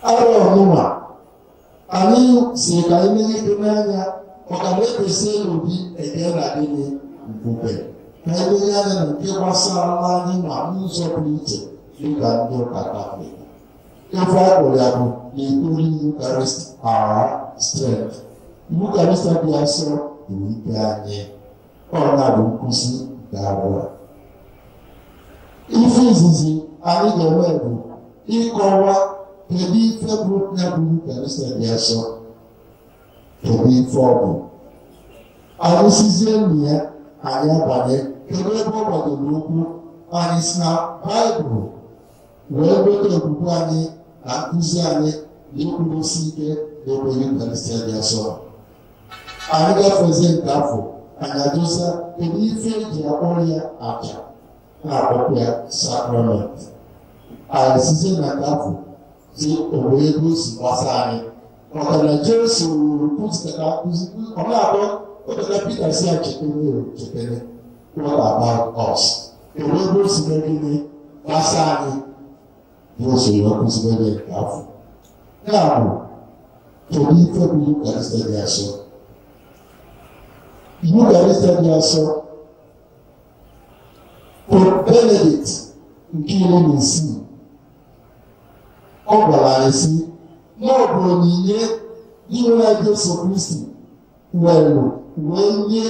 Aro numa. Ani si ka ime ikenanya wakamweke selu bi edena dini mkube. Na ime yana na mkewasa alani na mnuzo kulite yuka ndio katafe. Efa koleabu ni tuli Eucharist our strength. Eucharist abiaso iwikanye. Ona bukusi dawa. Ifi izizi ani gewebu ikowa kebi febu na Eucharist abiaso kebi fobu. Ani sizemia ani abane kebe boba de luku ani sna Bible. Webe kuku ani na nkuzi ani n'ikwu sike n'ebe Eucharist abiaso. Ani gafeze nkafo. Anadosa ife eji akpọrọ ya aja na-akpọkwa ya sacrament. Anyị site na nkafo si owe ego si gbasa anyị. Maka na Jesu kwupụtara akụzi ọ na-akpọ ọbụla Peter si chetara what about us. Owe ego si megide gbasa anyị bụ usoro ọkụzibere nkafo. Ya bụ kedu ife bụ Eucharist dị asọ. Eucharist abiaso Pope Benedict nke iri na isii ọ gwara anyị si na ọ bụ onyinye inwe Jesu Kristi wee nye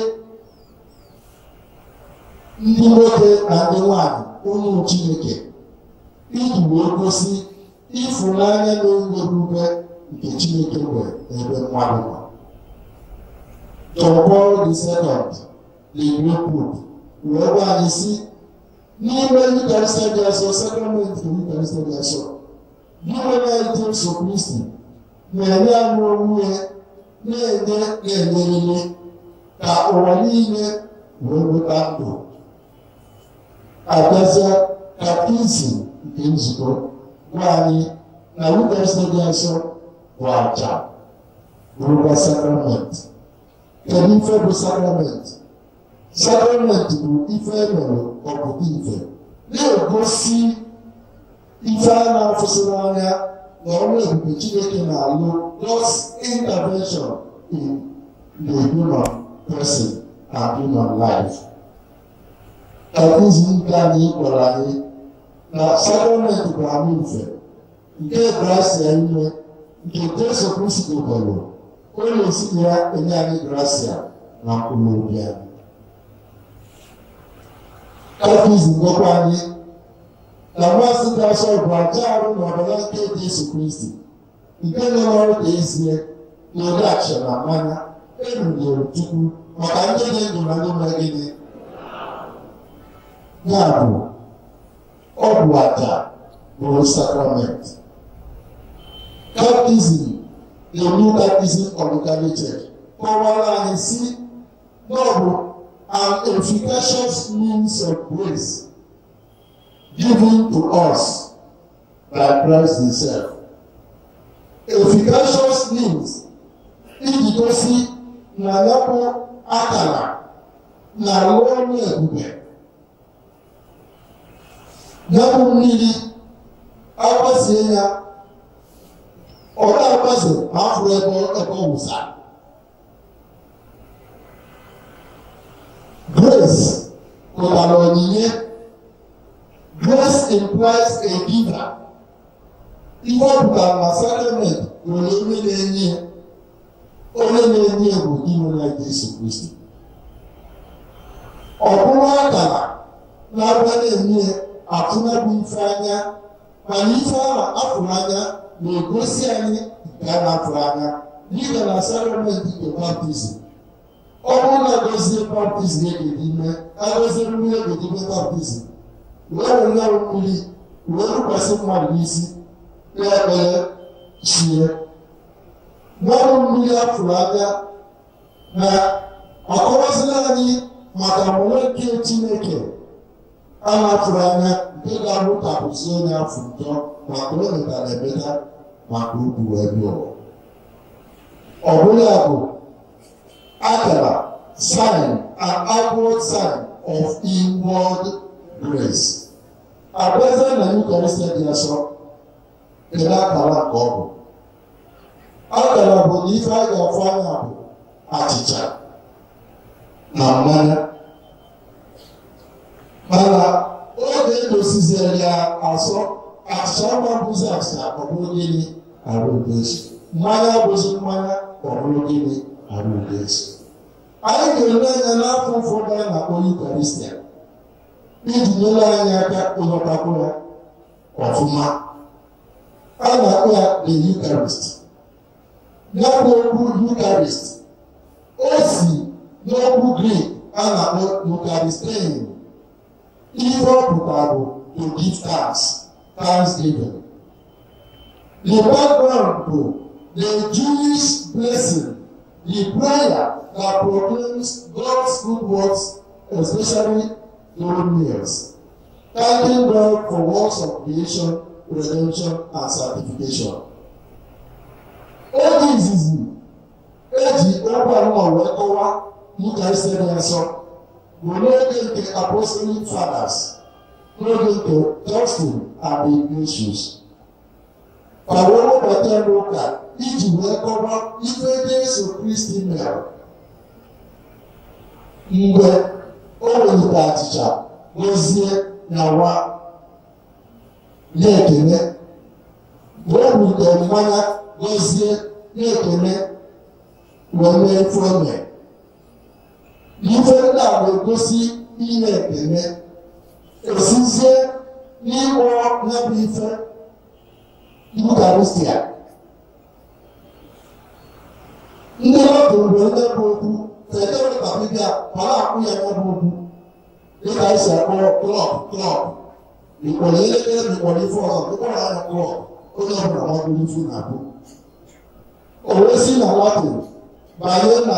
ndị nwoke na ndị nwanyị ụmụ Chineke iji wee gosi ịfụnanya na nwerube nke Chineke nwere ebe mmadụ nọ. John Paul II, the Great Pope, whoever I see, n'ime Eucharist abiaso sacrament of Eucharist abiaso, n'ime Jesu Kristi, na-enye anyị onwe na-enye ka ụwa niile wee nweta ndụ. Abịazịa katikizim nke nzukọ gwa anyị na Eucharist abiaso bụ aja bụrụkwa sacrament. Kedu ife bụ sacrament? Sacrament bụ ife emere ọpụta ife na-egosi ife a na-afụsịrị anya na ọrụ ebube Chineke na-alụ God's intervention in the human person and human life. Katikizim nke anyị gwara anyị na sacrament bụ anụ ife nke gracia ime nke Jesu Kristi gobelu. Onye si ya enye anyị gracia na mkpụrụ obi anyị. Katikizim gwakwa anyị na mmasị dị asọ bụ aja arụ na ọbara nke Jesu Kristi nke nyere ọrụ ka ezie na ụdị achịcha na mmanya erunyere Chukwu maka ndị dị ndụ na ndị mere gịnị. Ya bụ ọ bụ aja bụ sacrament. Katikizim the New Catechism of the Catholic Church kọwara anyị si na ọ bụ an efficacious means of grace given to us by Christ himself. Efficacious means iji gosi na ya bụ akara na alụ ọrụ ebube. Ya bụ mmiri agbazie ya ọ na-agbaze afọ ebe ọwụsa. Grace pụtara onyinye. Grace implies a giver. Ihe ọ pụtara na sacrament nwere onye na-enye bụ inwe na Jesu Kristi. Ọ bụrụ akara na-abịa na-enye atụnabụ ife anya mana ife ahụ afụrụ anya na-egosi anyị ka na-afụrụ anya dịka na sacrament nke baptizim. Ọ bụrụ na gozie baptizim egedime agoziri mmiri egedime baptizim wee were ya mmiri wee rụkwasị mmadụ n'isi ekpere chie mmadụ mmiri afụrụ anya na akọwazila anyị maka mụrụ nke Chineke a na-afụrụ anya nke ga-arụtapụzi onye afọ ụtọ maka o metara emeta maka ugwu wee bịa ụwa. Ọ bụla bụ akara sign and outward sign of inward grace. Abẹ́sẹ̀ na Eucharist dị asọ kedu akara ka ọ bụ. Akara bụ na ife a ga-afụ anya bụ achịcha na mmanya. Mana oge edosiziere ya asọ, achịcha ọma bụzi achịcha ọ bụrụ gịnị arụ udezu. Mmanya bụzi mmanya ọ bụrụ gịnị arụ udezu. Anyị ga-ele anya n'afọ ụfọdụ a na-akpọ Eucharist iji nyere anyị aka ịghọtakwu ya ọfụma. A na-akpọ ya the Eucharist. Ya bụ okwu Eucharist o si n'okwu Greek a na-akpọ Eucharistein. Ihe ọ pụtara bụ to give thanks, thanksgiving. The background bụ the Jewish blessing, the prayer that proclaims God's good works, especially during meals, thanking God for works of creation, redemption, and sanctification. Oge izizi eji okwu anọ wee kọwaa Eucharist dị nsọ bụ n'oge nke Apostolic Fathers, n'oge nke Justin and Ignatius. Ka wee webata n'ụka iji wee kọwaa ife Jesu Kristi mere mgbe o welite achịcha gọzie nyawa na-ekele, mgbe o bulitere mmanya gọzie na-ekele wee mee ife o mere. Ife ndị a na-egosi ihe ekele esizie n'ịkpọ ya bụ ife Eucharistia. Ndị ọdụ mgbe ndị bụ okwu federatabibia mara akwụ ya ya bụ okwu dịka esi akpọ klọb ikpọrọ elekere na ikpọrọ ife ọzọ ịkpọrọ anya klọb onye ọbụla gbagoro ifu na-abụ. O wee si na Latin banye na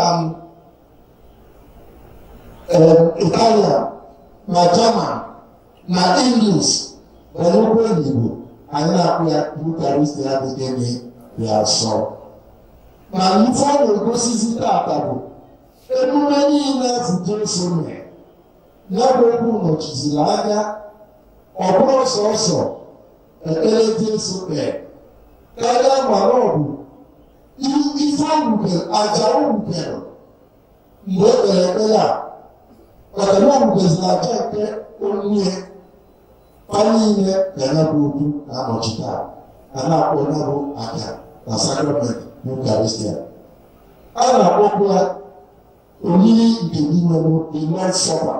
Italian na German na English banye okwu Igbo anyị na-akpụ ya Eucharist ya dịgịnị ya sọ. Ma ife ọ na-egosizi taata bụ emume niile Jesu mere. Ya bụ okwu nọchiziri anya ọ bụrụ sọsọ ekpere Jesu kpere karịa mara ọ bụ ife o wubere aja o wubere mgbe o kpere ekpere a maka na o wubeziri aja nke onye pa niile ga ya bụ okwu na-anọchite a na-akpọ ya bụ aja na sakrament Eucharistia. A na-akpọkwa ya oriri nke n'ime the Lord's Supper.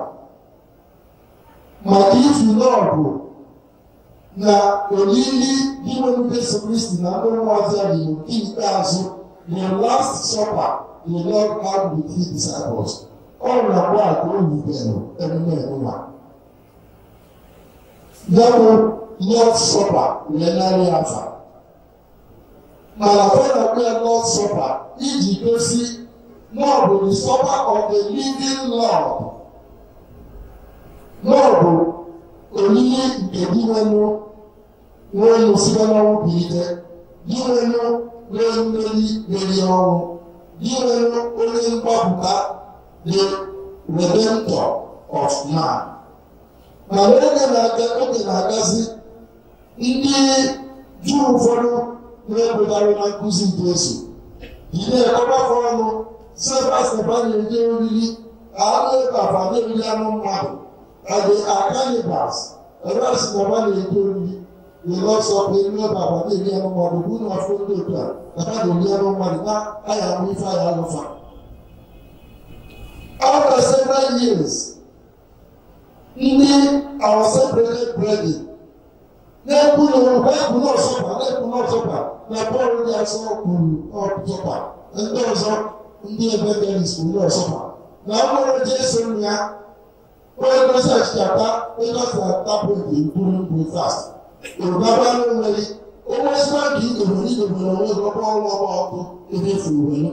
Maka ifu na ọ bụ na oriri n'ime Jesu Kristi na ndị ụmụazụ ya bụ nke ikpeazụ, the last supper the Lord had with his disciples. Ọ na-akpọ aka o wubere emume enụwa. Ya bụ Lord's Supper wee narị afa. Mana ọ na-akpọ ya Lord's Supper iji gosi na ọ bụ the supper of the living Lord. Na ọ bụ oriri nke dị nwenu site n'ọnwụ bilite, dị nwenu nwee mmeri meri ọnwụ, dị nwenu onye mgbapụta the Redemptor of man. Mana oge na-agazi ndị Juu ụfọdụ na-ekwetara na nkụzi Jesu ị na-ekọbakọ ọnụ Sebastian na-eje oriri anụ ịbafa na-eriri anụ mmadụ adị akanibas ebe a sị na ba na-eje oriri ịlọsọpụ elu ịbafa na-eri anụ mmadụ bụ na afọ ndị otu a na ha na-eri anụ mmadụ na-aya amụ ife aya alụfa. After several years, ndị our separated brethren na-ekwu n'ọsọpa na Paul dị asọ kwuru ọsọpa, ndị ọzọ ndị evangelist kwuru ọsọpa na ọmụrụ Jesu ya onye gosi achịchata ịgọsi atapụ nke mkpụrụ breakfast ụbaba n'onwere onwezikwa ka idobere onwe gọba ọnwa ọkụ ebe furu welu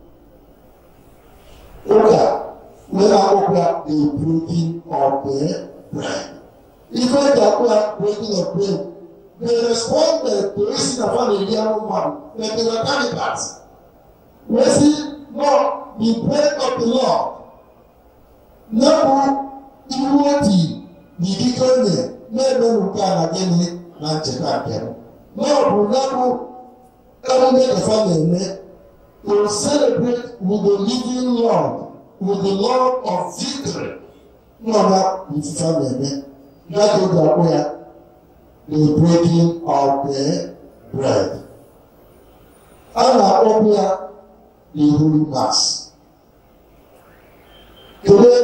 ụka wee na-akpọkwa ya a breaking of the bread. Ife eji akpọ ya breaking of bread, they responded to isi na family anụ mmadụ that they were cannibals. We see no the bread of the Lord. N'ebu iwu oti n'ikike onye na-eme nke a na gịnị na ncheta nke m. N'ọbụ n'ebu to celebrate with the living Lord, with the Lord of victory. That is the breaking of the bread. And the Holy Mass. Today,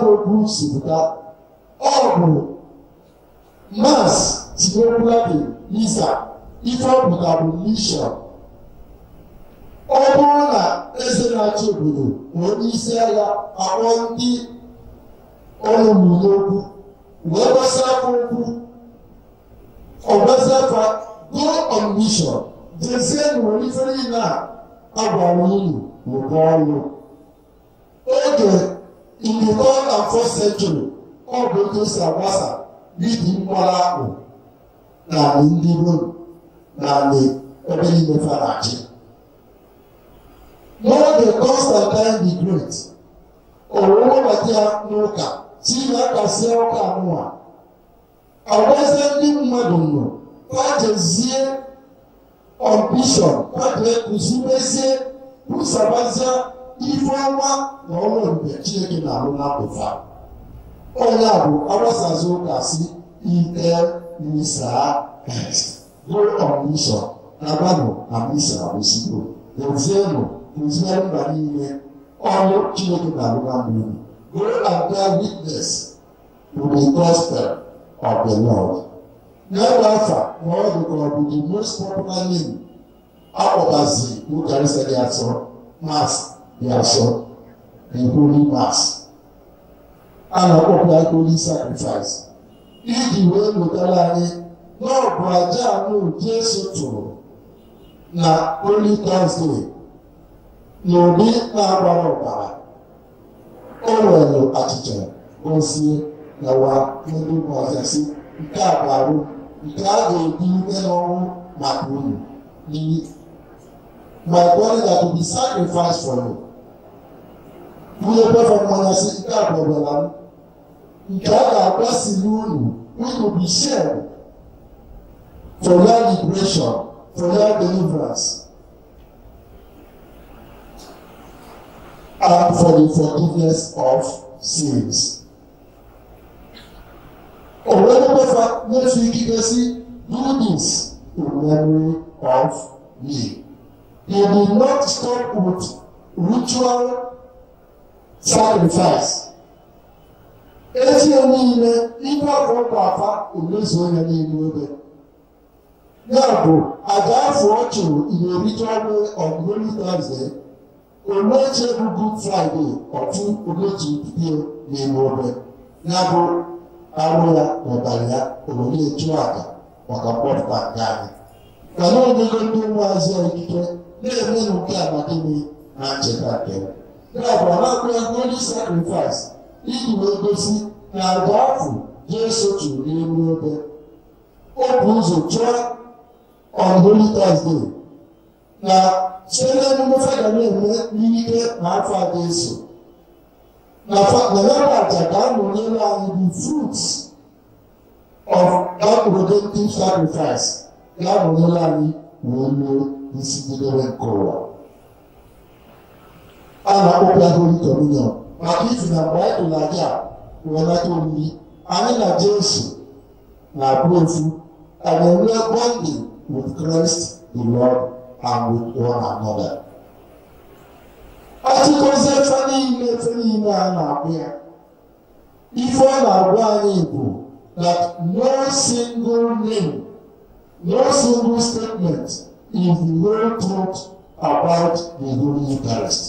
Mass is if I put abolition. Ọ bụrụ na eze na-achị obodo onye isi agha akpọ ndị ọlụmụ n'okwu wee gbasapụ okwu ọgbasapụ go on mission jezie na nwere ifere niile a agwara unu n'ụba ọrụ oge in the 3rd and 4th century ọ bụ otu si agbasa n'iji mgbara akpụ na ndị Rom na ebe niile farachi. More than Constantine the Great, or Romatia Noka, Tina Casioka Noa. I wasn't in Madonna, quite a zeal ambition, quite a Kusubesia, Kusabazia, Ifama, no the chicken Aruna Bofa. Olabu, Awasazoka, see, Inter, Nisa, Christ. Go on mission, Nabano, Amisa, Osibo, the Zeno. Is very valuable. All children are one. Go and bear witness to the gospel of the Lord. Never more than the most popular name out of us, Eucharist, Mass, the Holy Mass, and a popular holy sacrifice. If the way Mutalani, no Braja, no Jesus, na Holy Thursday. N'obi na-agbara ọbara o nwere achịcha osie na wa ndị ọzọsi nke a barụ nke a ga-ebi ike n'ọnwụ maka unu n'iyi my body that will be sacrificed for you. Nwunye befa mmanya si nke a bụbara m nke a ga-agbasi n'unu which will be shared for your liberation, for your deliverance. And for the forgiveness of sins. Already next week you can see, do this in memory of me. He did not stop with ritual sacrifice. Ezi onye ife afọ papa emezu onye n'ime obe. Ya bụ, aja afọ ọ chụrụ in a ritual way on Holy Thursday. Omeche bụ Good Friday otu omechi pụpie n'ime obe ya bụ arụ ya n'ọbara ya obodo echu aka maka mkpọpụta nke anyị ka na onyego ndị ụmụazị ikike na-eme nke amadịghị na ncheta nke ya bụ anakwụya holy sacrifice iji wee gosi na aja afọ Jesu chụrụ n'elu obe o bụ ụzọ chụọ on Holy Thursday na site n'emume fada na-eme n'ike na afọ a ga-eso na nyere aja ga-anọnyere anyị the fruits of that redemptive sacrifice ga-anọnyere anyị wee ruo isi njedebe nke ụwa. A na-akpọkwa Holy Communion maka ifi na mgbe anyị tụrụ aja wee nata oriri anyị na Jesu na-abụ ofu anyị enwee bonding with Christ the Lord and with one another. Achịkọzi efe niile a na-akpụ ya ife ọ na-agwa anyị bụ that no single name, no single statement is the whole truth about the Holy Eucharist.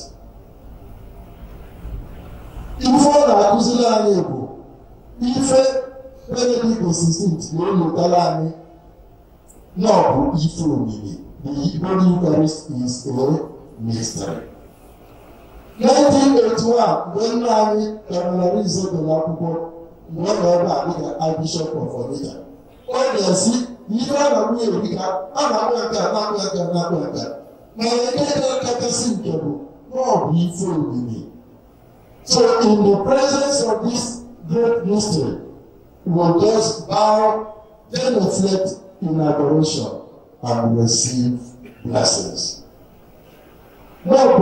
Ife ọ na-akụziri anyị bụ ife Benedict XVI na-elotara anyị na ọ bụ ife omimi. The Holy Eucharist is a mystery. 1981, when I terrorized the akwụkwọ mgbe ọ nọ ebe a Archbishop of Onitsha. Ọ na-esi ihe a na-agwụ erika a na-akpọ nke a na-akpọ nke a na-akpọ nke a mana nke kachasị nke bụ na ọ bụ ife omimi. So in the presence of this great mystery, we will just bow, then reflect in adoration and receive blessings. Now,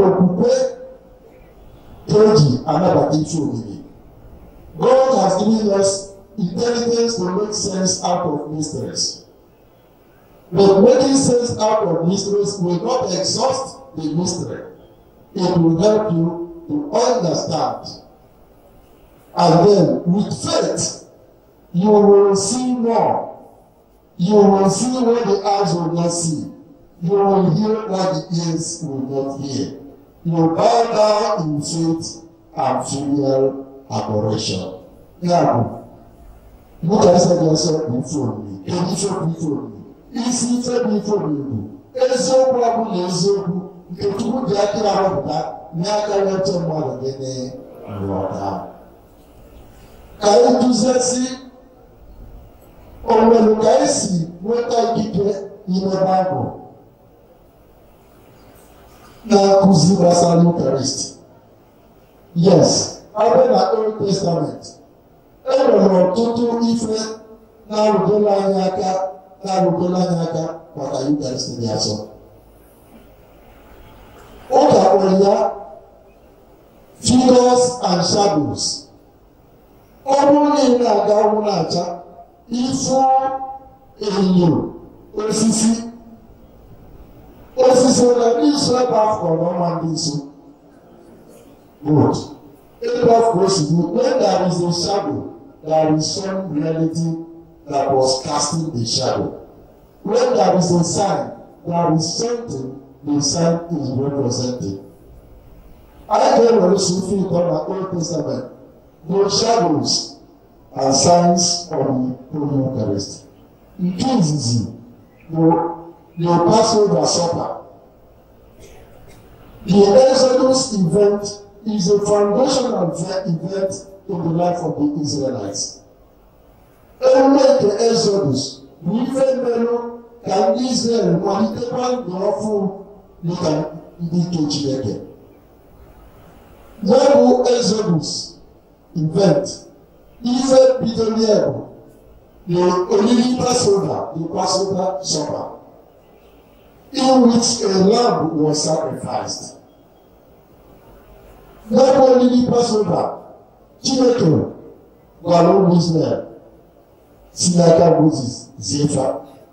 God has given us intelligence to make sense out of mysteries. But making sense out of mysteries will not exhaust the mystery. It will help you to understand. And then, with faith, you will see more. You will see what the eyes will not see. You will hear what the ears will not hear. You bow down in faith and filial adoration. Now, look at yourself before me. Before me. Isi ife before me. Eziokwu abụ na eziokwu nke Chukwu ji aka arụpụta n'aka nweta mmadụ gịnị nghọta. Ka anyị duziesi onwere ka anyị si nweta ikike n'ime Baịbụl na-akụzi gbasara Eucharist. Yes, abịa na Old Testament, enwere ọtụtụ ife na-arụgola anyị aka maka Eucharist dị asọ. Ụka kpọrọ ya figures and shadows. Ọ bụrụ na ị na-aga ọnwụ na-acha ifu enyo osisi na ndị nso ebe afọ n'ọnwa ndị nso. Good. Ebe afọ osigbo, when there is a shadow, there is some reality that was casting the shadow. When there is a sign, there is something the sign is representing. I came to see in the Old Testament, no shadows and signs of the Holy Eucharist. In Jesus, no Passover supper. The Exodus event is a foundational event in the life of the Israelites. Only the Exodus, we even can Israel manitekwa n'ọfụ dịka ndị nke Chineke. Ya bụ Exodus event, ife bidoro ya bụ the oriri Passover, the Passover supper, in which a lamb was sacrificed. Ya bụ oriri Passover, Chineke gwara ụmụ Israel si n'aka Moses Zefa.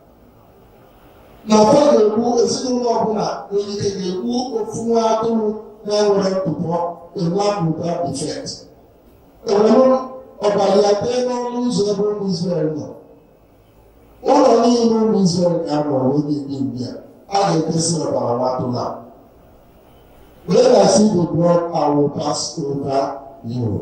Na ọ ga-egbu ezinụlọ ọbụla nwere ike ga-egbu ofu nwa atụrụ na-enwere ntụpọ a lamb without defect. Enwere ọbara ya tee n'ọnụ ụzọ ebe ụmụ Israel nọ. Ụlọ niile ụmụ Israel ga-anọ wee na-ebi mbi a ga-ekesi ọbara nwa atụrụ a. When I see the blood, I will pass over you.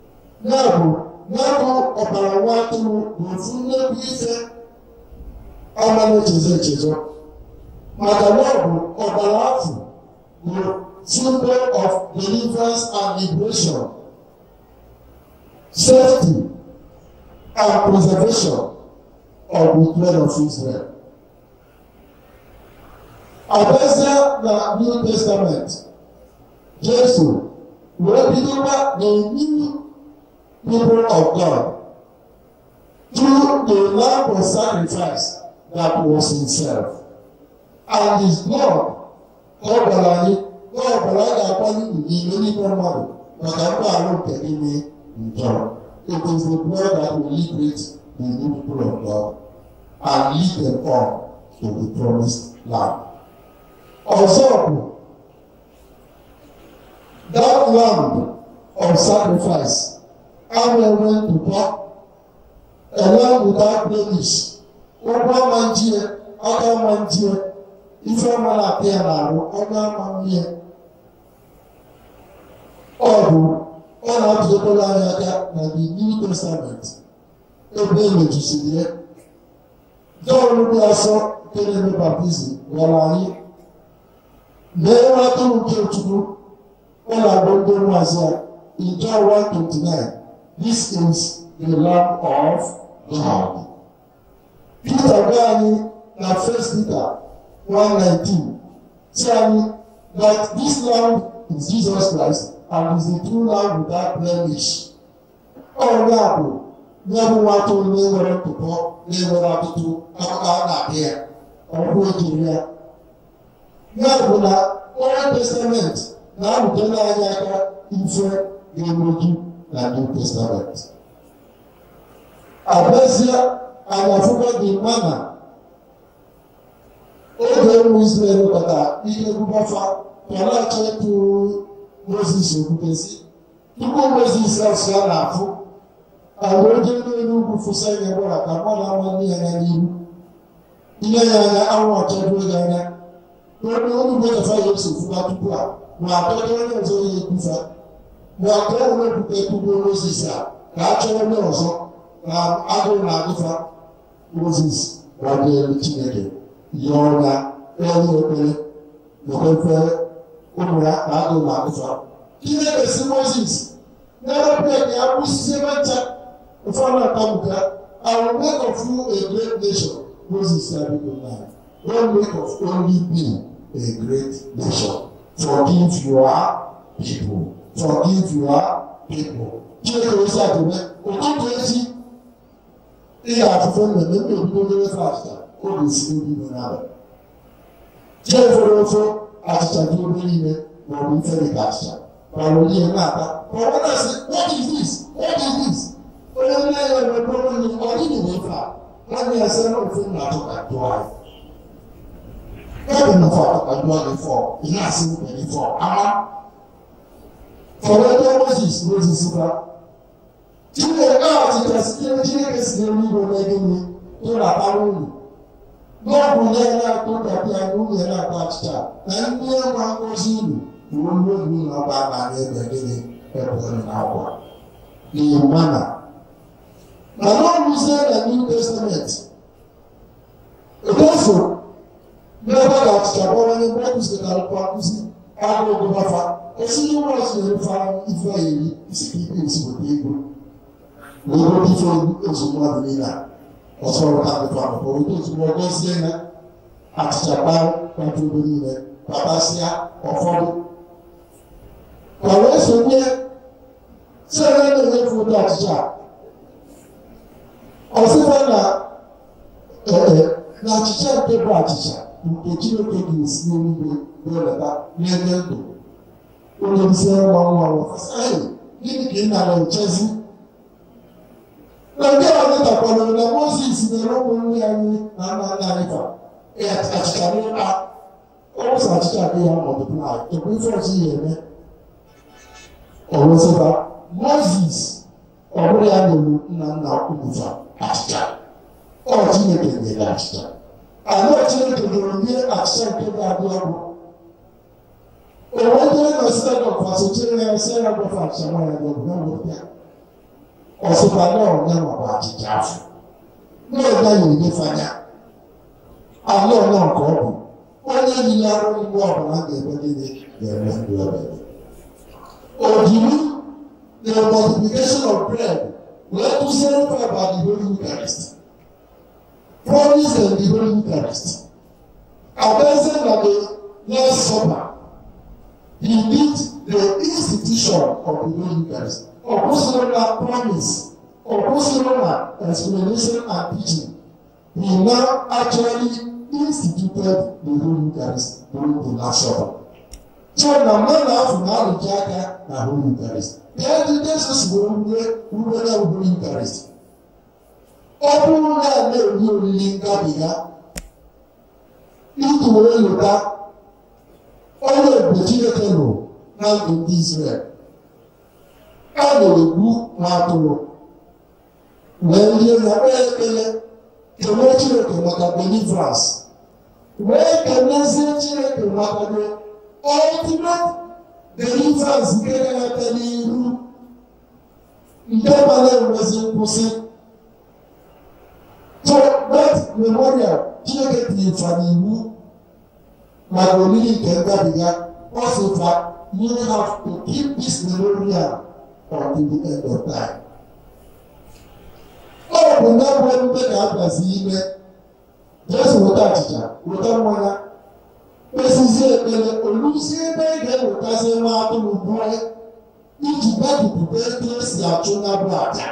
N'abụ ọbara nwa atụrụ bụ ofu nnekwu ife ama na-echezo. Maka na ọ bụ ọbara afọ bụ symbol of deliverance and liberation, safety and preservation of the children of Israel. Abịazịa na New Testament, Jesu wee bidokwa the new people of God through the lamb of sacrifice that was himself. And his blood, God ga-akwanye n'ime n'ime mmadụ maka mgbaghara nke ime njọ. It is the blood that will liberate the new people of God and lead them on to the promised land. Ọzọ bụ that lamb of sacrifice, enwe ntụpọ, a lamb without blemish, ụkwụ ama njie, aka ama njie, ife ọma na-apị ya n'arụ, ọga ama mmie. Ọ na-atụzọkwala anyị aka na the New Testament ebe emejusiri ya. Jọn bụ asọ nke na-eme baptizim gwara anyị mee atụrụ nke Chukwu. Ọ na-agba ndị ụmụazị ya in John 1:29, this is the Lamb of God. Peter gwa anyị na 1 Peter 1:19 si anyị that this Lamb is Jesus Christ and is the true Lamb without blemish. Ọ na-abụ nyabụ nwa atụrụ na-enwere ntụpọ na-enwere atụtụ akụkọ a na-apịa ya, ọ bụ ejiri ya. Ya bụ na Old Testament na-arụtela anyị aka ife ga-emeju na New Testament. Abịazie anyị afụkwa dị mana oge ụmụ Izrel kpata ihe gụbafa pịalacha ịtụ Moses okwutesi tupu Moses asụ ya na-afụ agwa oje n'elu ugwu fụsa ihe gbara ka mmadụ ama nne ya n'ihu ihe ya anya anwụ ọchajuo ya anya n'oge olu gbechafa ya eso fụba tupu a ma atọta onye ọzọ ya ekwufa ma aka ọ wepụta tupu Moses a ka a chọrọ onye ọzọ na agụụ na-agụfa Moses gbanyere Chineke ihe ọnya elu ekpere n'okwefe ụmụ ya na agụụ na-agụfa Chineke si Moses n'ebe ya kwụsịsị ebe ncha ụfọdụ atamuka I will make of you a great nation. Moses said now, don't make of only me a great nation. Forgive your people. Forgive your people. Chineke osi atụme ụtụtụ echi ihe afụfụ mmemme ndị obido mere fasta oge si obido n'abalị. Jee fere ofe achịcha dị obe niile ma ọ bụ ife dị ka achịcha. Valerian na-ata. But when I say, what is this? What is this? Onye nne-ya nwere onye ọ dịghị n'ife a. Nwanne ya sị na ofe na-atụ ka dụọ anyị. Ebe nọfọ atụ ka dụọ gị fọ, ị na-asị mbe gị fọ, ama. Fọwọ́dé Moses bá. Chineke na-achịcha sitere Chineke si n'eluigwe n'ebe nne tó na-akpara unu. N'ọbụ ya na-atụ kapịa n'ụlọ ya na-akpa achịcha na ndị enwe ngọzi unu ruo n'oge na ọba na n'ebe gịnị ekwere n'akwa. N'Imana. Na n'ọbụzie na New Testament. Ekwefu n'ebe ga achịcha gbawanye mgbe ọ kụziri nkụzi agụụ gụbafa. Esi ụmụ ọzọ erufa ife eri isi ka ikpe esi weta ego. N'obodo ife ozu mmadụ niile a ọsọrọ ka dịkwa akwụkwọ otu ozugbo gọzie na achịcha kpaa kwata obodo niile kpatasịa ụfọdụ. Ka wee sonye sere na-enyefe ụdị achịcha ọsịfa na achịcha nke bụ achịcha nke Chineke ga-esi n'eluigwe welata n'ebe ndụ. Onye isi nwa nwa wafasị gịnị ka ị nara echezi na ndị ọzọ takwara na Moses nyere ụmụnne anyị na nna nna anyị fa achịcha n'ịkpa ọwụsa achịcha dị ya multiply ekwe ife ọzọ ihe eme ọwụsịba Moses ọ bụrụ ya nyere nna nna ụmụfa achịcha ọ Chineke nyere achịcha anọ Chineke nyere nye achịcha nke ga-adị ọgwụ. Onye nọ sinagọg fasochere ya sị ya gwafa achịcha nwa ya n'ọgụ na nwepịa ọsịkwa na ọnya maọbụ achịcha afọ na-ega ya enyefanya ala ọnya nke ọ bụ onye niile arụ mgbe ọbụla ga-eme gịnị ga-eme ndụ ebere. Ojiri the multiplication of bread wee kụziere mfe about the Holy Eucharist. Promise and the Holy Eucharist. Abịazie na the Last Supper. He did the institution of the Holy Eucharist. Opposite promise, opposite explanation and teaching. He now actually instituted the Holy Eucharist during the Last Supper. So na mmadụ ahụ na-arụji aka na Holy Eucharist. Bịa ndị Jesus wee rube na Holy Eucharist. Ọ bụrụ na na-eri oriri ngabiga iji wee lụta onye ebube Chineke nọ na ndụ ndị Izrel. A na-egbu ma atụrụ wee rie na kpee ekpere kelee Chineke maka deliverance wee kelezie Chineke maka the ultimate deliverance nke ga-ete n'iru nke bara enwezi nkwụsị. So that memorial Chineke tinyefa n'iwu maka olili nke ngabiga ọ sịkwa you have to keep this memorial until the end of time. Ọ bụ na bụ emume ga-abịazi ime Jesu weta achịcha weta mmanya kpesizie ekpere oluzie ebe ị ga-ewetazi nwa atụrụ bụọ iji gbapụpụta etu esi achụ na bụ aja.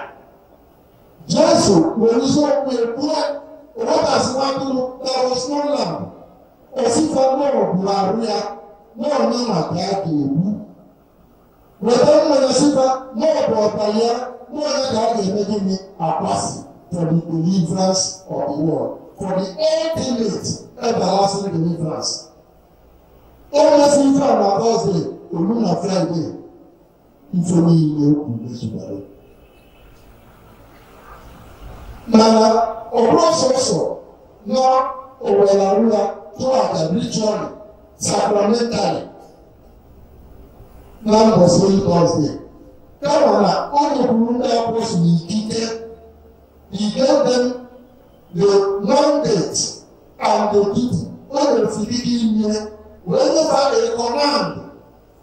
Jesu were ụzọ okwu ebuo wetazi nwa atụrụ that was no lamb Osifa no Maria, no Nama Gagi. Whether Osifa, no Botaya, no Gagi making me a passing for the deliverance of the world, for the ultimate everlasting deliverance. Almost in front of Thursday, Oluna Friday, if only you know. Now, also, no, Owelaruya, to have ritually, sacramentally. Now was very Thursday. Come on, all the Burunda was he gave them the mandate and the duty. All the Philippines, whenever a command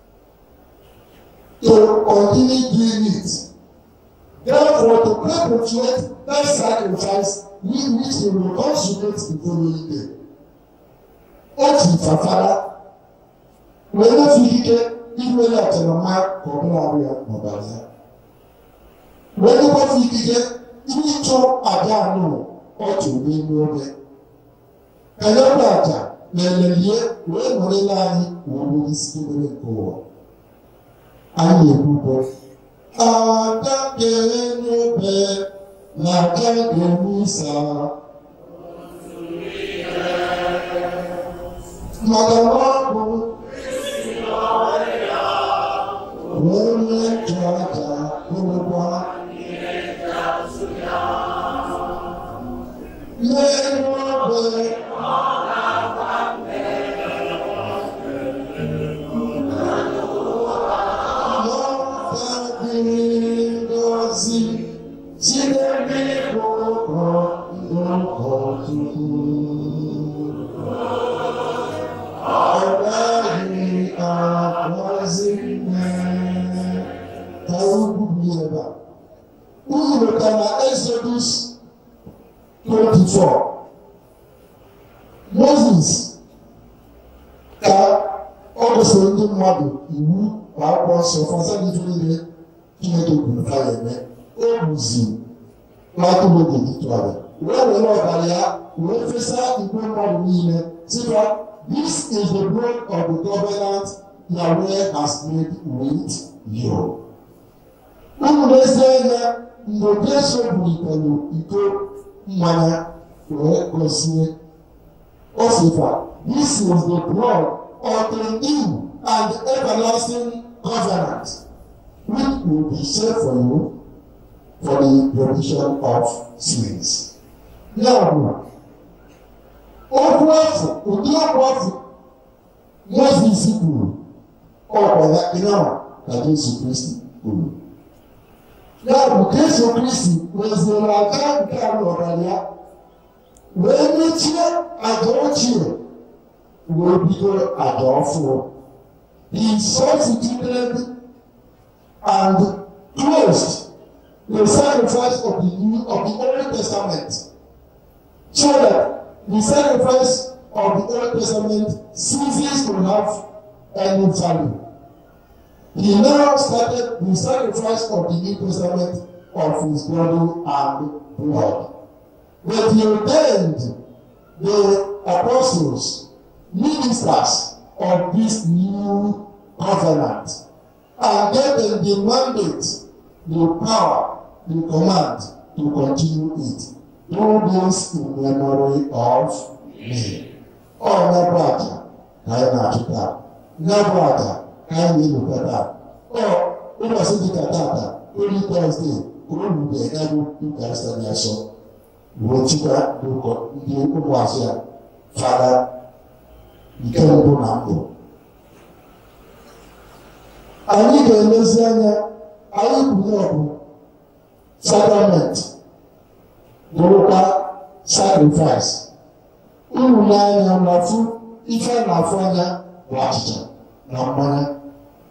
to continue doing it, therefore to perpetuate that sacrifice with which they will consummate the following day. Oti Fafara, whenever Philippines, even after the mark of Valerian Mobalia. Whenever Philippines, even to Adano or to be moved. Canada. Melia, when Morelani will be still go. I will go. That day, no bear, not that Misa. Madame, when Georgia, Exodus 24. Moses ka also ndị mmadụ iwu kwa akwụkwọ nsọ fasa n'ife niile Chineke kwuru ka ya eme o buziri n'atụrụ oge n'ịtụgharị wee were ọbara ya wee fesa igwe mmadụ niile sịkwa this is the blood of the covenant Yahweh has made with you. Unu n'ezie anya mgbe Jesu bulitere iko mmanya wee gosie o sịkwa this is the blood of the new and everlasting covenant which will be shed for you for the remission of sins. Ya bụ okwu afọ ụdị okwu afọ Moses kwuru ọkwa ya ịnara ka Jesu Kristi kwuru. Ya bụ Jesu Kristi weziri aja nke a n'ọbara ya wee mechie aja ochie wee bido aja ọfụrụ. He substituted and closed the sacrifice of the Old Testament, so that the sacrifice of the Old Testament ceases to have any value. He now started the sacrifice of the New Testament of his body and blood. But he ordained the apostles, ministers of this new covenant, and gave them the mandate, the power, the command to continue it. Do this in memory of me. Oh, Nebraja, Kainachita, Nebraja, Kainilukata. Oh, it was in the Katata, only Thursday, Kuru de Ebu, Eucharist, and so. Wochika, the Uwasia, Father, you can't do now. I need a Messiah, I need sacrament, global sacrifice. Unulanya na fu, ife na afanya wachicha na mmanya.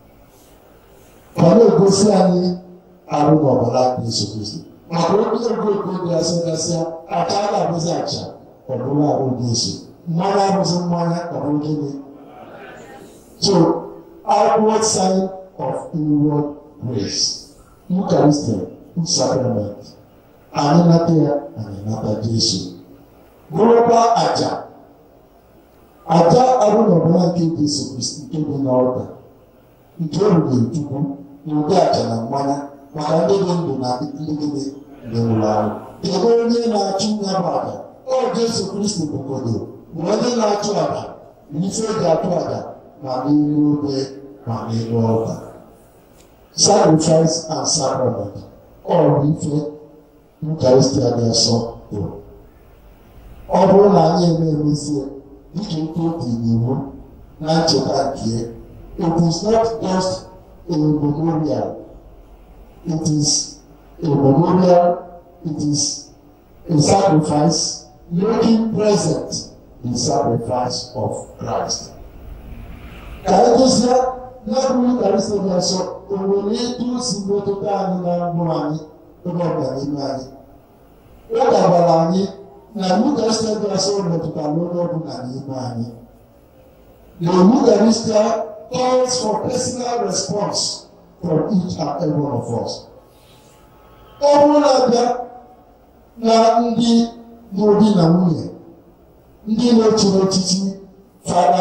Kama egosi anyị arụ n'ọbara Yesu Kristi. Maka obi ego dị asị aka a na-abụzi acha ọbụla arụ Yesu. Mmanya abụzi mmanya ọbụla gịnị. So, outward sign of inward grace. Eucharist, sacrament. Anyị nata ya, anyị nata Jesu. Global aja. aja arụ n'ọbara nke Jesu Kristi nke dị n'ọda nke erubere Chukwu n'ụdị aja na mmanya maka ndị dị ndụ na ndị gịnị ndị nwụrụ anwụ. Kedu onye na-achụ ya bụ aja? Ọ Jesu Kristi bụgodo bụ onye na-achụ aja n'ife eji atụ aja ma n'elu obe ma n'elu ọba. Sacrifice and sacrament ọ bụ ife Eucharist ga-asọ bụ. Ọ bụrụ na anyị emezie dịka oke dị n'iwu na ncheta nke it is not just a memorial, it is a memorial, it is a sacrifice making present the sacrifice of Christ. Ka anyị dozie na bụ Eucharist ga-asọ onwere etu o si metụta anyị na mbụ anyị oge ọbụla n'ime anyị. Ọ gabara anyị na Eucharist ga-asọ metụtara onye ọbụla n'ime anyị. The Eucharist calls for personal response from each and every one of us. Ọ bụrụ na-abịa na ndị n'obi na nwunye, ndị na-eche n'echichi fada,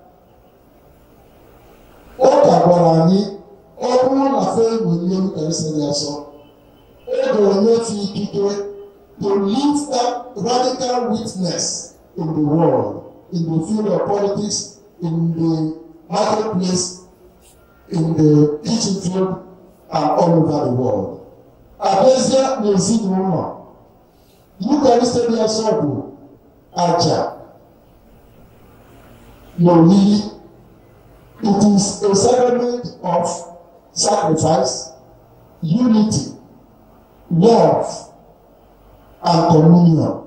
ọ gwara anyị ọ bụrụ na fe enwere Eucharist ga-asọ, ọ ga-enyefe ikike to lead that radical witness in the world, in the field of politics, in the marketplace, in the teaching field, and all over the world. Abezia n'ezinụlọ, Eucharist ga-asọ bụ aja n'olili. It is a sacrament of sacrifice, unity, love, and communion.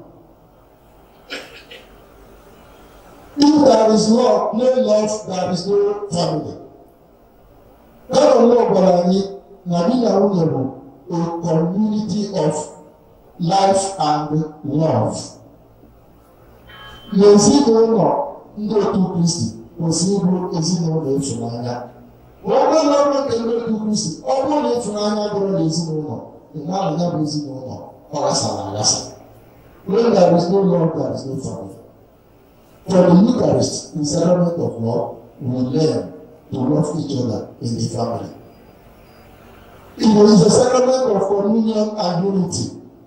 If there is love, no love, there is no family. That alone gwara anyị na di na nwunye bụ a community of life and love. N'ezinụlọ ndị otu Kristi kwesịrị ịbụ ezinụlọ ịfụnanya. Ọ bụrụ na ọ bụ nke ndị otu Kristi, ọ bụrụ na ịfụnanya dịrị n'ezinụlọ, ịma na ya bụ ezinụlọ ọ ghasara aghasa. When there is no love, there is no family. For the Eucharist, the sacrament of love, we learn to love each other in the family. It is the sacrament of communion and unity.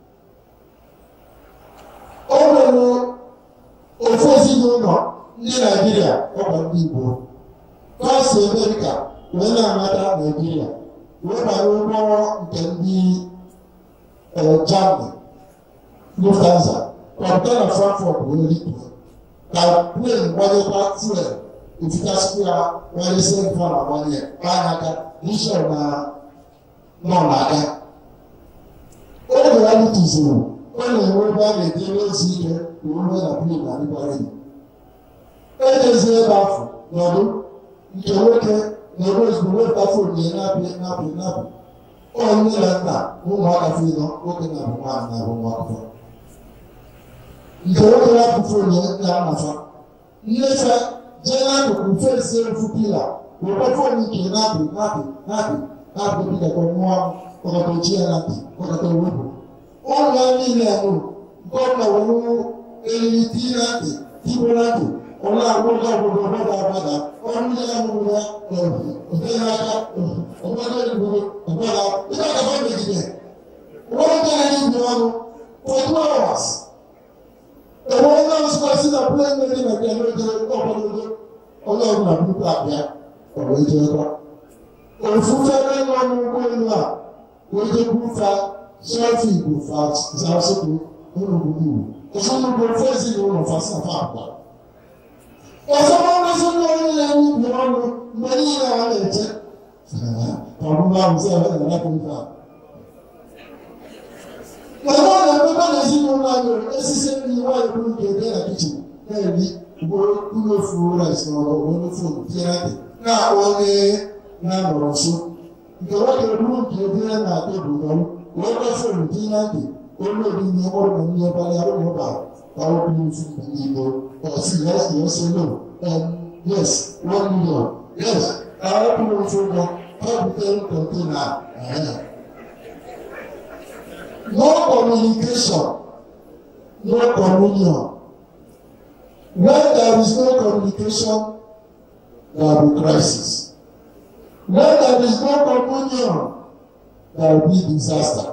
Ọ nwere ofu ezinụlọ ndị Naijiria ọkwa ndị Igbo, Pastor America wee na-amata Naijiria, wee banye ụgbọ nke ndị Germany, Lufthansa, kọpụta na Frankfurt wee rituo. Ka plane gbanyekwa fuel efikasịkwa ya nwere isi mfa na gbanye aka Bishop na nọ n'aka. Oge ya lituzuru, ọ na-enwe ebe a na-etinye ozi ike uwe na plane na dịkwara enyi. Ejezi ebe afọ nọdụ nke nwoke na-ebe ozugbo wepụta fon ya na-apị. Ọ nne na nna ụmụaka fi nọ, nwoke na abụ nwaanyị na abụ nwa akwụkwọ. Nke nwoke na-apụ fon ya na-anafa. Nnefe jee n'akụkụ fesi efu pila, wekwa fon nke na-apị dịka nwa ọkọtọchi ya na ntị, ọkọtọ wepụ. Ụmụ ya niile ahụ nke ọbụla were eriri tii na ntị, tibo na ntị, ọla agwụgwọ obodo ọbada ọrụ ya mụrụ ya ote n'aka ọgbada obodo ọbada ịga agaba megide ụgbọrọ ndị anyị ibi ọnụ for 2 hours. Enwere na nsụkwasị na plen ndị na nke n'oge ọgbadodo onye ọbụla puku abịa ọrụ ejekwa ofufere nọ n'ụgbọelu a wee jekwufa sọfi igbo zasụpụ ụlọgbudu ụfọdụ ofe ezinụlọ fasafa abụọ. Ọzọ ọzọ ndị onye na-enye ibi ọnụ mgbe niile a na-eche ọbụla ahụzi ebe na-anapụ ife a. Mana ọ na-emekwa n'ezinụlọ anyị esisi nri nwaanyị bụrụ nke ebe na kichin na-eri ugboro ofu rice na ọgbọgbọ ofe tinyere ntị na-akpọ onye na-anọrọ nso. Nke nwoke bụrụ nke ebe na tebụl nọrọ wee kwefere tinye ntị onye obi ihe ọrụ na ndị ọbara arụ na ụba ka ọ bụ ofu n'Igbo. Yes, no. Yes, 1 million. Yes, I have to go container. No communication, no communion. When there is no communication, there will be crisis. When there is no communion, there will be disaster.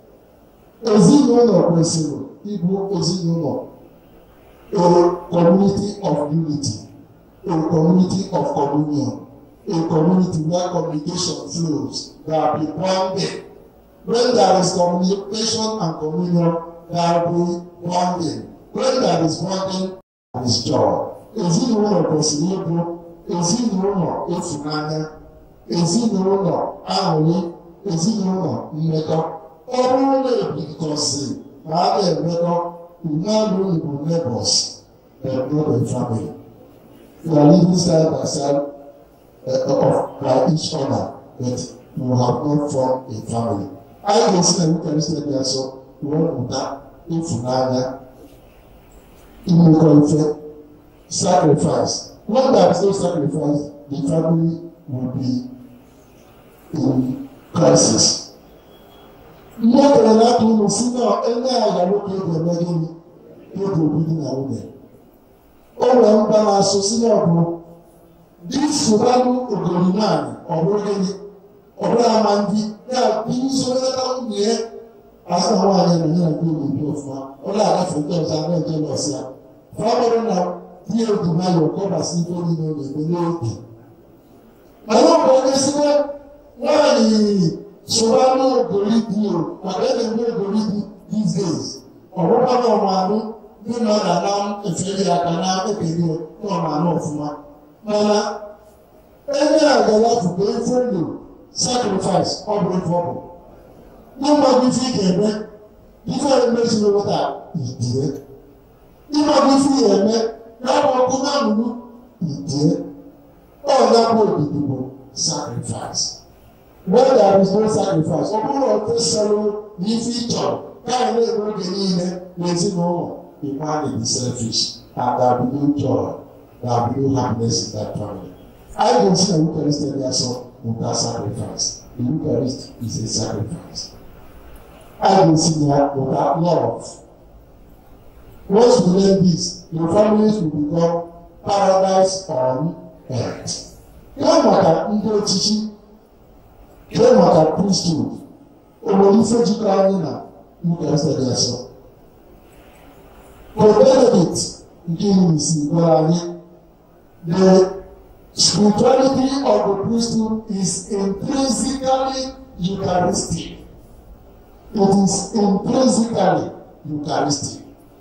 Ezinụlọ kwesịrị ịbụ ezinụlọ, a community of unity, a community of communion, a community where communication flows, there will be bonding. When there is communication and communion, there will be bonding. When there is bonding, there is joy. Ezinụlọ kwesịrị ịbụ ezinụlọ ịfụnanya, ezinụlọ aṅụrị, ezinụlọ mmekọ. Ọ bụrụ na ebikọsị ma a na-emekọ mmadụ bụ neighbors but not a family. You are living side by side by each other, but you have not formed a family. Anyị ga-esi na Eucharist dị asọ wepụta ịfụnanya, imekọ ife, sacrifice. When there is no sacrifice, the family will be in crisis. Mmadụ na-atụ ụmụ si na enye agha nwoke ga-eme gịnị oge obibi na nwunye. O nwere mba na-asụ si na ọ bụ di soranụ ogorimaanyị ọ bụrụ gịnị ọ bụrụ ama ndị na-abụ nsorata nwunye ya asa nwaanyị na ya nke obodo ọfụma ọ na-agafe ndị ọzọ a na-eje n'ọsị ya. Fa bụrụ na di egwu mayọ kọbasị ife niile ọ na-eme n'oge. Mana ọ bụ onye sikwa nwaanyị Surano Goridio, whatever the Goridio these days, or whatever Manu, you know that now, if you are a video, no man of man. Mana, any other life to pay for you, sacrifice, or bring forward. No one will think a man, before you mention what I did. You might be free a man, now I'll come out with you, did. Oh, that will be the sacrifice. When there is no sacrifice, ọbụrụ ọtụ sọrọ n'ife ịchọ ka anyị na-eme oge niile n'ezinụlọ, the man is selfish and there will be no joy, there will be no happiness in that family. I don't see the Eucharist there so without sacrifice. The Eucharist is a sacrifice. I don't see that without love. Once we learn this, your families will become paradise on earth. Ya maka ndị ọchịchị Then what I preach to, when you say you can, you can say yes. For benefit, the spirituality of the priesthood is intrinsically Eucharistic. It is intrinsically Eucharistic.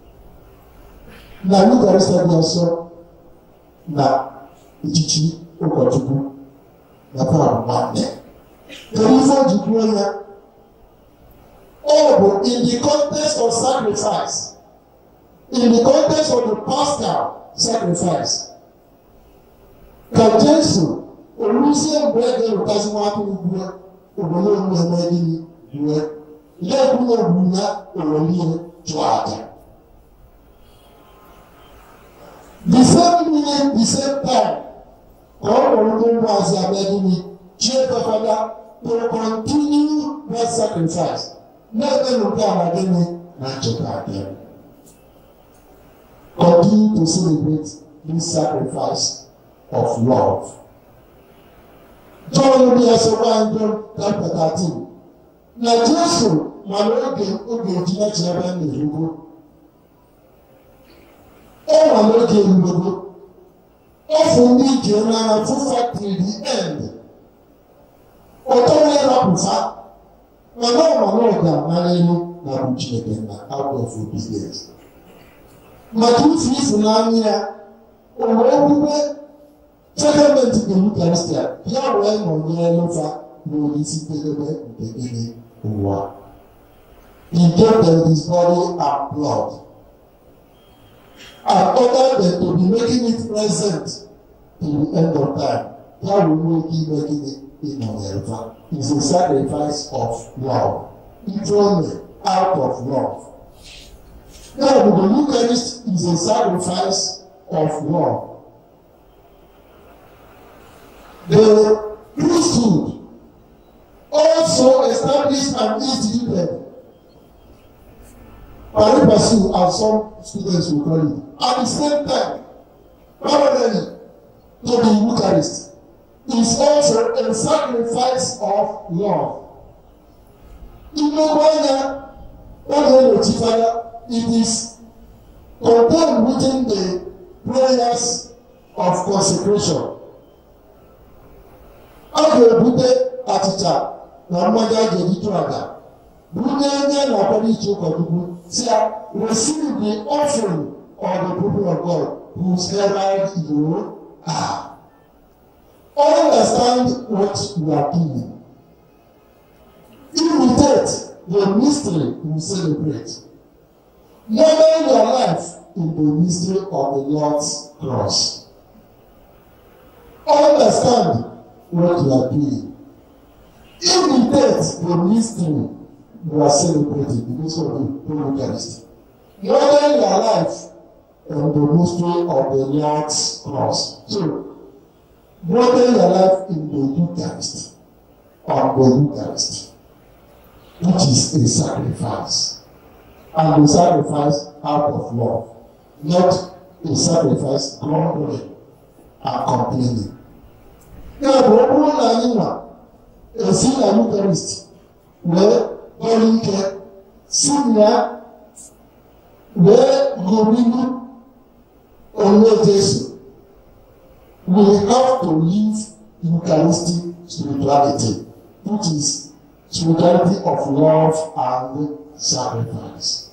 Now, Eucharistic also, now, Ichichi, Okochuku, the power of one. The reason to prayer, in the context of sacrifice, in the context of the pastoral sacrifice, Kajesu, Olusia Brege, Kaziwatu, Obolo, Lebuno, Buna, Olonia, Joata. The same minute, the same time, God was a beginning. Father, to continue that sacrifice. Never look at again, not again. Continue to celebrate this sacrifice of love. John will be as a wine, chapter 13. Now, Jesus, my Lord, okay, Chinachiaban, the Hugo. Oh, my Lord, Hugo. Often we can have full factory the end. Ọtọ́wé rọpùfá, ọ̀nà ọ̀gá amáyélu na Chineke na out of obedience. Maka ife ịfụnanya òwò okwukwe sekọndịntị nke Eucharist ya wee nọnyere n'ụfa n'olisi njedebe nke gịnị ụwa. He gave them his body and blood. And ordered them to be making it present till the end of time. That will make him making it is a sacrifice of love. It's only out of love. Now, the Eucharist is a sacrifice of love. The priesthood also established and instituted Pastoral, as some students will call it, at the same time parallel to the Eucharist, is also a sacrifice of love. In the it is contained within the prayers of consecration. Agabute Aticha, Namada Gedituaga, Buddha and receive the offering of the people of God, whose herald you are. Understand what you are doing. Imitate the mystery you celebrate. Model your life in the mystery of the Lord's cross. Understand what you are doing. Imitate the mystery you are celebrating because of the Eucharist. Model your life in the mystery of the Lord's cross. So, model your life in the Eucharist, on the Eucharist, which is a sacrifice. And a sacrifice out of love, not a sacrifice grumbling and complaining. Now, a sin and Eucharist, where Valerian, Senior, where Gominu, or Jesus, we have to live Eucharistic spirituality, which is spirituality of love and sacrifice.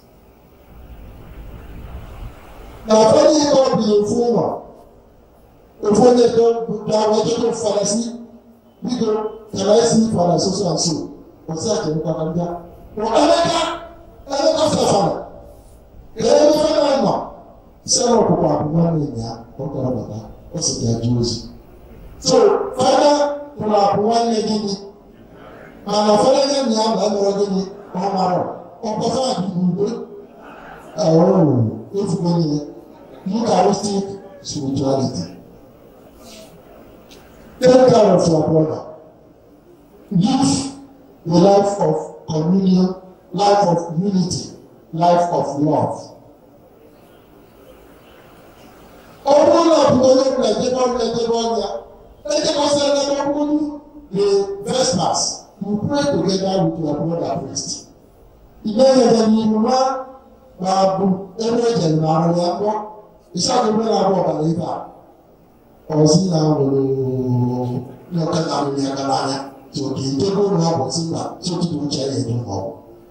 Now, funny God be a former. If one day don't Pharisee, we go, can I see Pharisee so and so? What's that? You can do. Well, I Father. Several people are born in there. What's their Jews? So, Father, you are born in there. And our Father, you are born in there. Eucharistic spirituality. Take care of your brother. Live the life of communion, life of unity, life of love. The Vespers, you pray together with your brother priest. Ìgbẹ́yẹ̀dẹ̀ ni ìlú máa bu ẹgbẹ́ ẹ̀jẹ̀ ìmọ̀ràn ní ẹ̀kọ́ ìṣàkóso náà bọ̀ ọ̀bàlẹ̀ ìgbà ọ̀sìn náà wòlò ní ọ̀kẹ́ náà ní ẹ̀ka láyà tí òkè ìdébò náà bọ̀ sí ìgbà tí ó ti dùn jẹ́ ẹ̀dùn mọ́.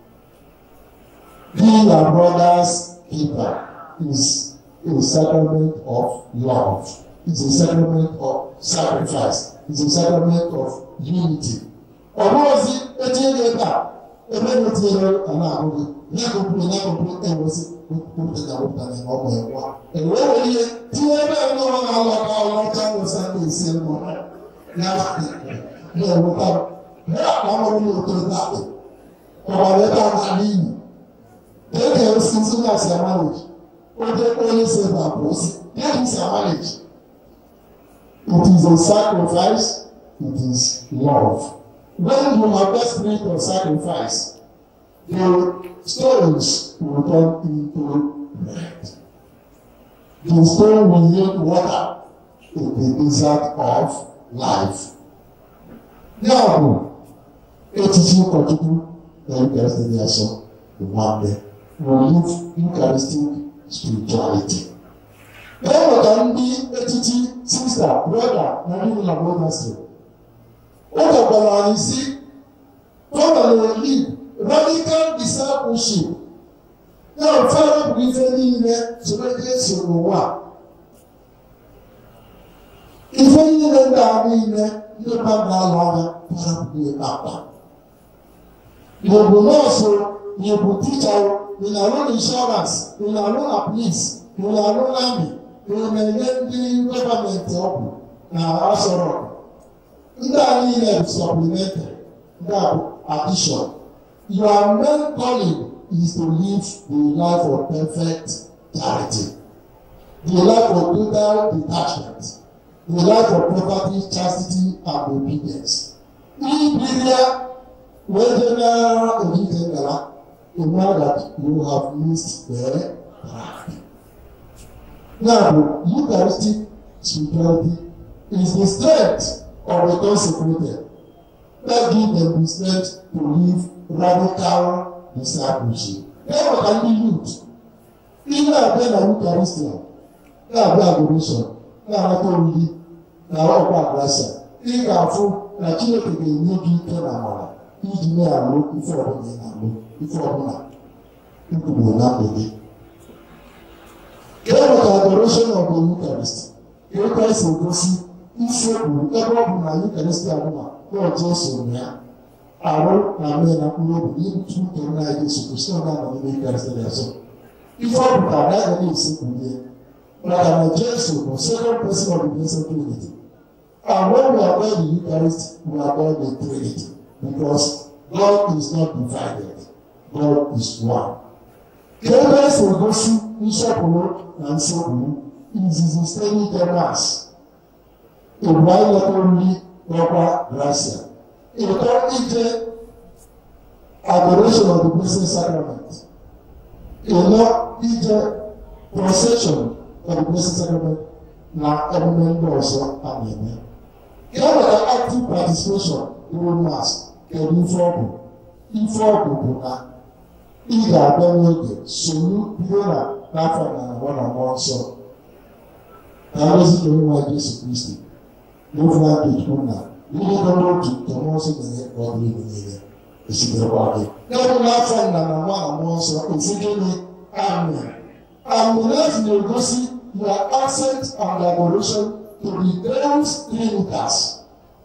Being your brother's keeper is a sacrament of love. It's a sacrament of sacrifice. It's a sacrament of unity. Ọ̀bọ̀nsì etí ẹ̀ka. Ebe ní ti ẹ̀rọ àná àgọ́gọ́ ní àkókò ẹ̀wọ̀ sí òkúta ìdáwọ́ta ní ọmọ ẹ̀wọ̀. Ẹ̀wọ̀ wọlé tí ẹ bẹ́ẹ̀ ní wọn máa lọ ká ọlọ́jà lọ sáńdé ìṣe mọ́ yàrá ní ẹ̀wọ̀ ká ní àwọn ọmọ òkè ìdáwọ̀. Ọ̀bà rẹ̀ bá wà níyì. Ẹ̀kẹ́ ẹ̀sìn sínú àṣà marriage. Ó jẹ́ pé ó ṣe bàbá sí. That is a marriage. It is a sacrifice. It is love. When you have that spirit of sacrifice, the stones will turn into bread. The stone will yield water in the desert of life. Now, it is you continue the Eucharistic also the one day. We live Eucharistic spirituality. Then we can be a teaching sister, brother, and even a brother. What about you see? Probably live radical discipleship. Now, Father, we really need to make it so what? If you need that, you don't have that longer. Father, we are you will also, you will teach our, you will run insurance, you will run police, you will run army, you will maintain the government help. Now, also. That is supplementary, that addition. Your main calling is to live the life of perfect charity, the life of total detachment, the life of poverty, chastity, and obedience. In Biblia, when you know that you have missed the track. Now, Eucharistic spirituality is the strength of the consecrated that gives them the strength to live radical discipleship. Never can be youth. Even at the Eucharist, na adoration, na authority, na ọkwa gracia. Ị ga-afụ na Chineke ga-enye gị ike na amara iji na-alụ ife ọbụla na-alụ ife ọbụla nkwugbo na mgbede. Kee maka adoration of the Eucharist. Eucharist egosi isekwu ebe ọ bụ na Eucharist abụma na Jesu na ya arụ na mee na mkpụrụ obi n'ibutu nke nna anyị Jesu Kristi ọ na-anọ n'ime Eucharist dị azụ. Ife ọ pụtara na ya ga na-esekwu ihe maka na Jesu bụ second person of the Blessed Trinity. And when we are going to Eucharist, we are going to Trinity because God is not divided. God is one. Eucharist egosi nsọpụrụ na nsọpụrụ izizi site n'ike Mass. Ịbụ anyị leta oriri n'ọkwa gracia. Ịtọ ije adoration of the Blessed Sacrament. Ịnọ ije procession of the Blessed Sacrament na emume ndị ọzọ a na-eme. Ihe maka active participation during Mass kedu ife ọ bụ? Ife ọ bụ na ị ga-abịa n'oge soro bido n'afọ na nwa na mmụọ nsọ na ngozi nke nwa Jesu Kristi n'ofe aka ikwu na ihe dọrọ otu nke mmụọ nsọ ga-enye ka ọ bụrụ ibe niile esitekwa gị. N'ọbụ n'afọ na nwa na mmụọ nsọ esigịnị amen. Amen na-egosi your accent and adoration to the Deus Trinitas.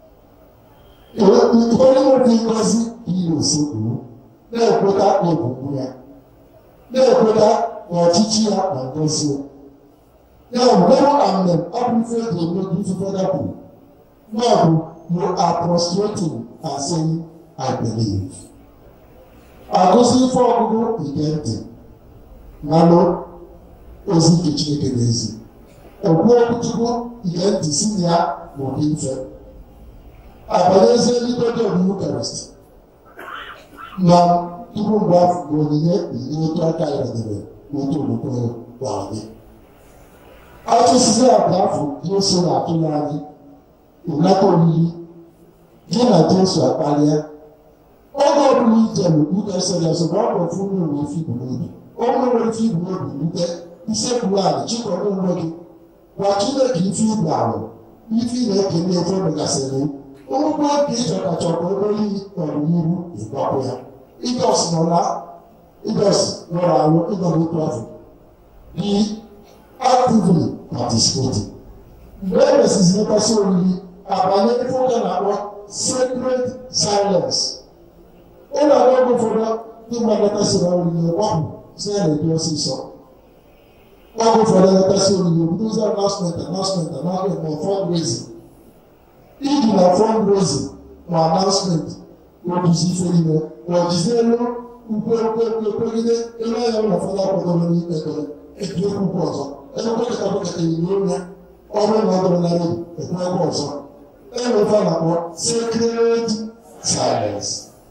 Onye nwoke ngozi ihe osekwu na-ekweta n'ebubu ya, na-ekweta n'ọchịchị ya na ngozi ya. Ya mgbe amen ọ bụ ife eji eme gị ife fada kwuru na ọ bụ you are prostrating and saying I believe. Agụzi ife ọgụgụ ige ntị manụ ozi nke Chineke n'ezi. Ekwu okwuchukwu ige ntị si na ya maọbụ ife. Abanyezi eluigwe dị ọbụ Eucharist. Na tupu mgbe afọ bụ onyinye ihe otu aka ya debe n'otu okwukwe gwara gị. Achụsizi abụọ afọ Jesu na-atụle anyị ịnata oriri gị na Jesu akpalịa. Oge ọbụla ijem Eucharist dị ọzọ bụ ọ bụ ofu nwere ife ibu n'obi. Onye nwere ife ibu n'obi rute isekwu anyị chịkọrọ onwe gị gwa Chineke ife ibu ahụ ife ị na-ekene efe megasịrị ụgwọ oge ịchọkachọkwa obere iyi ọdịnihu ịgbapụ ya. Ịgọs nọrọ alụ ịnọ n'otu afọ be actively participating. Mgbe e mesịzi nletasị oriri abanye ife ụka na-akpọ sacred silence. Ụlọ aga oge ụfọdụ ndị mmadụ letasịrị oriri gbapụ si ya na-ebi ọsịsọ. Oge ụfọdụ letasị oriri obidozi announcement ma fundraising. Iji na fundraising ma announcement oduzi ife ime ojizielu ukwegide ele anya ụlọ fada kwadoro n'ikpe ekpere ebi ekwukwu ọzọ elekọta iri onye ọrụ na ọdụrụ na redio ekwekwe ọzọ enwefe na-akpọ sacred silence.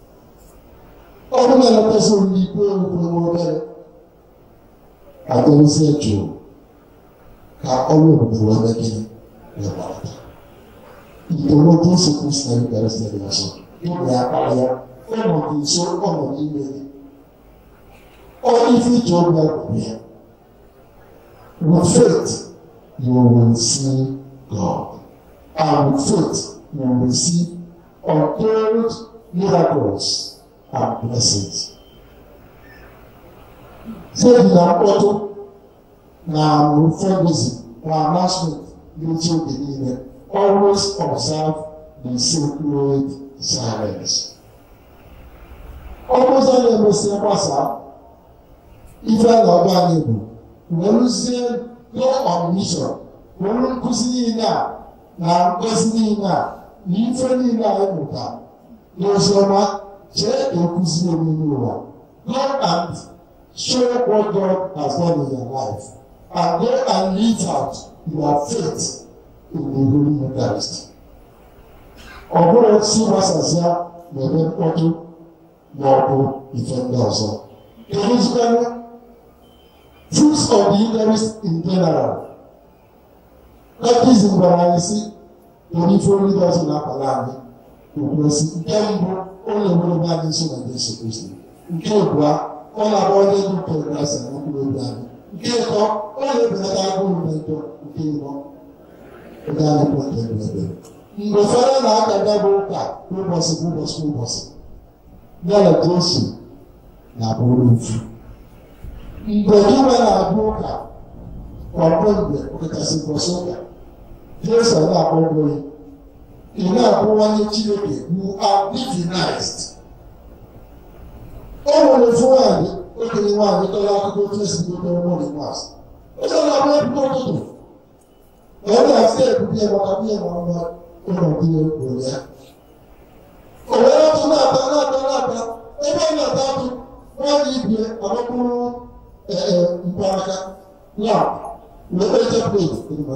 Ọ bụ na elekọta oriri ikpe okwu obere adịrịzie jụụ ka ọrụ obodo wee mee gịnị wee gbarata. Ìtòwó Jésù Kristi na Eucharist dị ọzọ ịbụ ya akpara ya ọnọdụ nso ọnọdụ ime gị. Ọ ife iji obi akwụkwọ ya. With faith you will see God, and with faith you will receive untold miracles and blessings. Sẹ́yìn na mkpọtụ na fundraising na announcement n'echi oge niile. Always observe the sacred silence. Almost all of us gbasa ife na ọba anyị bụ werụzie go on mission were nkụzi niile a na ngozi niile a na ife niile anyị mụta n'oziọma jee ekụzi ememe ụwa. Go and show what God has done in your life and go and live out your faith in the Holy Eucharist. Ọ bụrụ si gbasasịa na-eme mkpọtụ ma ọ bụ ife ndị ọzọ. Fruits of the Eucharist in general. Baptism gwara anyị sị onye ife oriri dị ọzọ na-akpala anyị okwesị nke mbụ ụlọ ewere anyị nso na Jesu Kristi, nke abụọ ọ na-agba onye dị nke Kraịst na mkpụrụ obi anyị, nke ịtọ ọ na-ebelata agụụ mmejọ, nke ịnọ oge anyị bụ nke ebere. Mgbe fere na-akaga bụ ụka ụbọchị ya na Jesu na-abụrụ mfu. Mgbe iwe na-abụ ụka ọbụmgbe ọkachasị ụbọchị ụka Jesu na-akpọgboghị ị na-abụwanye Chineke you are divinized. O nwere ofu nwaanyị okenye nwaanyị tọrọ akụkọ otu esi gote ụmụnị mas oche na-abụ ebubo ụtụtụ ọ na-asị ebubie maka bie ma ọma ụlọ bie gboro ya o were ọtụ na-ata ebe ọ na-ata atụ nwaanyị ibie agbakpụrụ mkpanaka lap na-ekpecha plate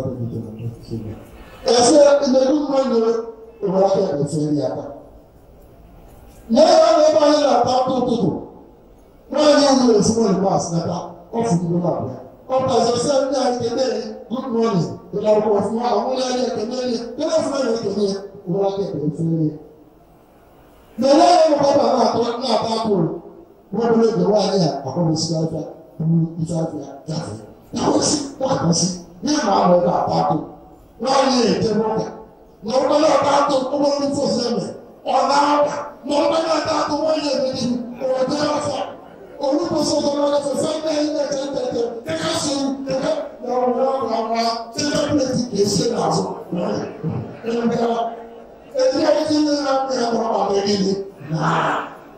ese na-eru mmadụ owere aka eferi aka nye ya na ebe anyị na-ata atụ ụtụtụ nwaanyị ahụ ezigbo mas nata ọfụgido na abịa ọ pụtazịsị ndị anyị kenere good morning ụlọ akwụkwọ ọfụma ọmụrụ anyị ekenere ya ọfụma na ekene ya owere aka eferi ya na-ele ya mụkọta na-ata apụrụ nwebere ege nwaanyị a akọrọsị afịa buru ife afịa gafee na wesị gbakasị ya ma ahụ ebe ata atụ nwaanyị ete n'ụka na ụgbọla ata atụ ụgbọrọ mfosi eme ọ na-aba na ụgbọla ata atụ nwaanyị emedi ote afọ olùkóso tó lọ́wọ́ fẹ́fẹ́ ní ẹ̀yìn tẹ̀tẹ̀tẹ̀ ẹ̀ka sí ẹ̀ka lọ́wọ́ tẹ́lẹ̀pẹ̀tì kèsì náà ẹ̀ka ẹ̀dí ẹ̀dí ní ẹ̀kọ́ àbẹ̀rẹ̀ ni náà.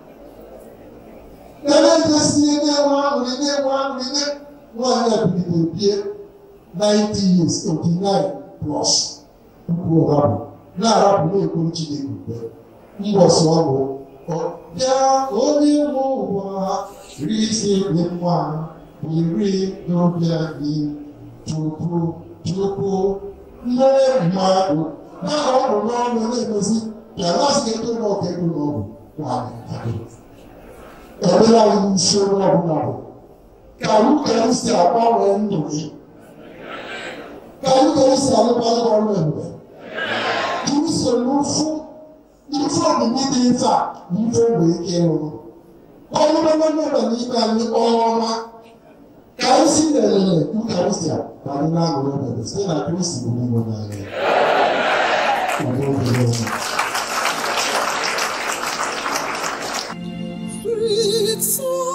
Ẹlẹ́dẹ̀ sí ní wọ́n ní wọ́n ní ẹ̀bìrì bíi 90 years 89 plus nkú ọ̀rọ̀ náà rábù ní èkó ń jí ní ìgbẹ́ ń bọ̀ sí ọ̀rọ̀ ọ̀bíà onímọ̀ wá. Riti mwa iri n'obia gị tupu mmere mmadụ na ọrụ n'ọnụ na-emezi ya lasị ego n'ọkụ ego n'ọgwụ nwanyị ebere anyị n'isi onye ọbụla bụ ka Eucharist si agbanwe ndụ gị, ka Eucharist si alụkwalị ọrụ ebube iso n'ufu ife omimi dị mfe a na ife mgbe ike ịrụrụ ọrụ mmadụ n'ime anyị ọma ka anyị si na-elele Eucharist ka anyị na-aṅụrị ebere site na Kristi bụ n'ime n'anya. Sweet